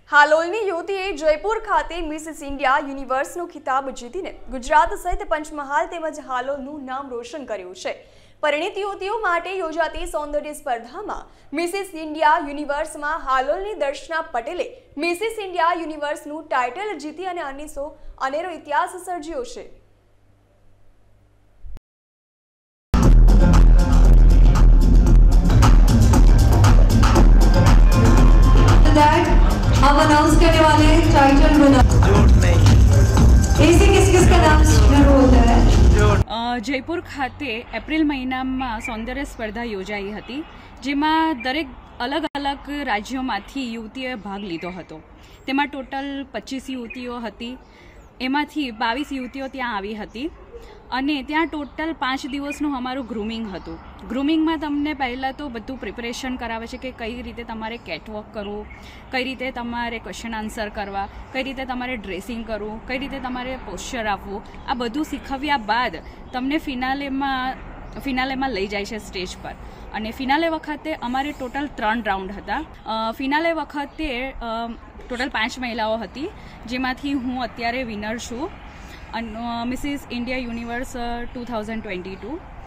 હાલોલની યુવતીએ જયપુર ખાતે Mrs India યુનિવર્સનો ખિતાબ જીતીને ગુજરાત સહિત પંચમહાલ તેમજ હાલોલનું નામ રોશન કર્યું છે। પરિણીત યુવતીઓ માટે યોજાતી સૌંદર્ય સ્પર્ધામાં મિસિસ ઇન્ડિયા યુનિવર્સમાં હાલોલની દર્શના પટેલે મિસિસ ઇન્ડિયા યુનિવર્સનું ટાઇટલ જીતી અને અનેરો ઇતિહાસ સર્જ્યો છે। हम अनाउंस करने वाले हैं टाइटल विनर। ऐसे किस-किसका नाम शुरू होता है? जयपुर खाते एप्रिल महीनाમાં સૌંદર્ય સ્પર્ધા યોજાઈ હતી, જેમાં દરેક અલગ અલગ રાજ્યોમાંથી યુવતીઓએ ભાગ લીધો હતો। તેમાં ટોટલ 25 યુવતીઓ હતી, એમાંથી 22 યુવતીઓ ત્યાં આવી હતી અને ત્યાં ટોટલ 5 દિવસનું અમારું ગ્રૂમિંગ હતું। ગ્રૂમિંગમાં તમને પહેલાં તો બધું પ્રિપરેશન કરાવે છે કે કઈ રીતે તમારે કેટવોક કરવું, કઈ રીતે તમારે ક્વેશ્ચન આન્સર કરવા, કઈ રીતે તમારે ડ્રેસિંગ કરવું, કઈ રીતે તમારે પોસ્ચર આપવું, આ બધું શીખવ્યા બાદ તમને ફિનાલેમાં લઈ જાય છે સ્ટેજ પર। અને ફિનાલે વખતે અમારે ટોટલ 3 રાઉન્ડ હતા। ફિનાલે વખતે ટોટલ 5 મહિલાઓ હતી, જેમાંથી હું અત્યારે વિનર છું, મિસિસ ઇન્ડિયા યુનિવર્સ 2022।